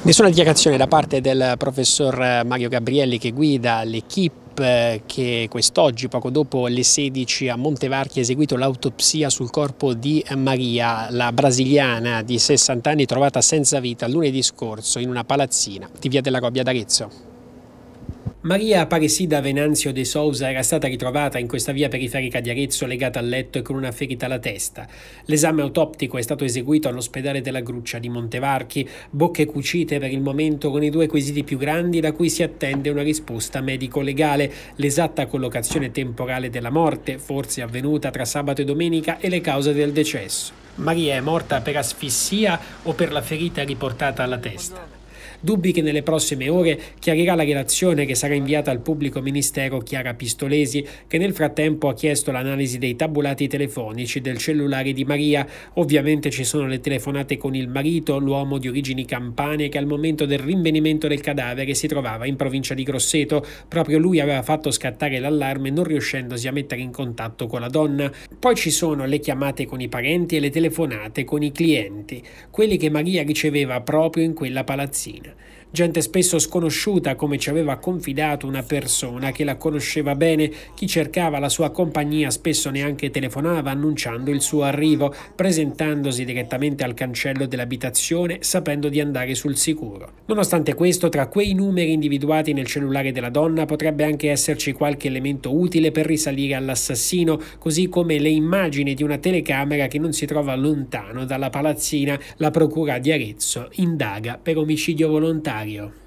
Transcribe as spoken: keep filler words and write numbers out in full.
Nessuna dichiarazione da parte del professor Mario Gabrielli, che guida l'equipe che quest'oggi, poco dopo le sedici, a Montevarchi ha eseguito l'autopsia sul corpo di Maria, la brasiliana di sessanta anni trovata senza vita lunedì scorso in una palazzina di Via della Robbia d'Arezzo. Maria Aparecida Venanzio de Souza era stata ritrovata in questa via periferica di Arezzo legata al letto e con una ferita alla testa. L'esame autoptico è stato eseguito all'ospedale della Gruccia di Montevarchi, bocche cucite per il momento con i due quesiti più grandi da cui si attende una risposta medico-legale, l'esatta collocazione temporale della morte, forse avvenuta tra sabato e domenica, e le cause del decesso. Maria è morta per asfissia o per la ferita riportata alla testa? Dubbi che nelle prossime ore chiarirà la relazione che sarà inviata al pubblico ministero Chiara Pistolesi, che nel frattempo ha chiesto l'analisi dei tabulati telefonici del cellulare di Maria. Ovviamente ci sono le telefonate con il marito, l'uomo di origini campane, che al momento del rinvenimento del cadavere si trovava in provincia di Grosseto. Proprio lui aveva fatto scattare l'allarme non riuscendosi a mettere in contatto con la donna. Poi ci sono le chiamate con i parenti e le telefonate con i clienti, quelli che Maria riceveva proprio in quella palazzina. Gente spesso sconosciuta, come ci aveva confidato una persona che la conosceva bene. Chi cercava la sua compagnia spesso neanche telefonava annunciando il suo arrivo, presentandosi direttamente al cancello dell'abitazione sapendo di andare sul sicuro. Nonostante questo, tra quei numeri individuati nel cellulare della donna potrebbe anche esserci qualche elemento utile per risalire all'assassino, così come le immagini di una telecamera che non si trova lontano dalla palazzina. La procura di Arezzo indaga per omicidio volontario.